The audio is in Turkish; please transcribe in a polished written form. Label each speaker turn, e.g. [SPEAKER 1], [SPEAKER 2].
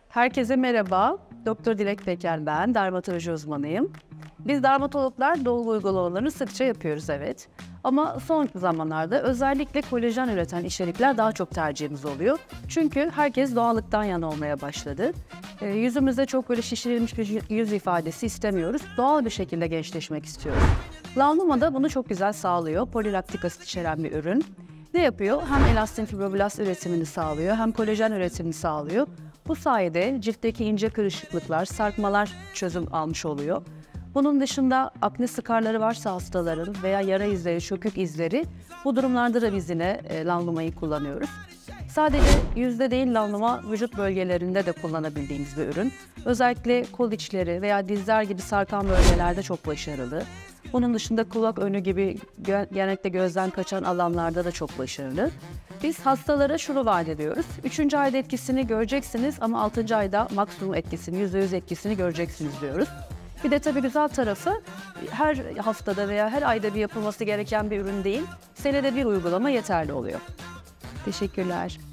[SPEAKER 1] Herkese merhaba. Doktor Dilek Peker ben, dermatoloji uzmanıyım. Biz dermatologlar dolgu uygulamalarını sıkça yapıyoruz, evet. Ama son zamanlarda özellikle kolajen üreten içerikler daha çok tercihimiz oluyor. Çünkü herkes doğallıktan yana olmaya başladı. Yüzümüzde çok böyle şişirilmiş bir yüz ifadesi istemiyoruz. Doğal bir şekilde gençleşmek istiyoruz. Lanluma da bunu çok güzel sağlıyor. Polilaktik asit içeren bir ürün. Ne yapıyor? Hem elastin fibroblast üretimini sağlıyor, hem kolajen üretimini sağlıyor. Bu sayede ciltteki ince kırışıklıklar, sarkmalar çözüm almış oluyor. Bunun dışında akne skarları varsa hastaların veya yara izleri, çökük izleri, bu durumlarda da biz yine Lanluma'yı kullanıyoruz. Sadece yüzde değil, Lanluma vücut bölgelerinde de kullanabildiğimiz bir ürün. Özellikle kol içleri veya dizler gibi sarkan bölgelerde çok başarılı. Bunun dışında kulak önü gibi genellikle gözden kaçan alanlarda da çok başarılı. Biz hastalara şunu vaat ediyoruz. 3. ayda etkisini göreceksiniz ama 6. ayda maksimum etkisini, %100 etkisini göreceksiniz diyoruz. Bir de tabii güzel tarafı, her haftada veya her ayda bir yapılması gereken bir ürün değil, senede bir uygulama yeterli oluyor. Teşekkürler.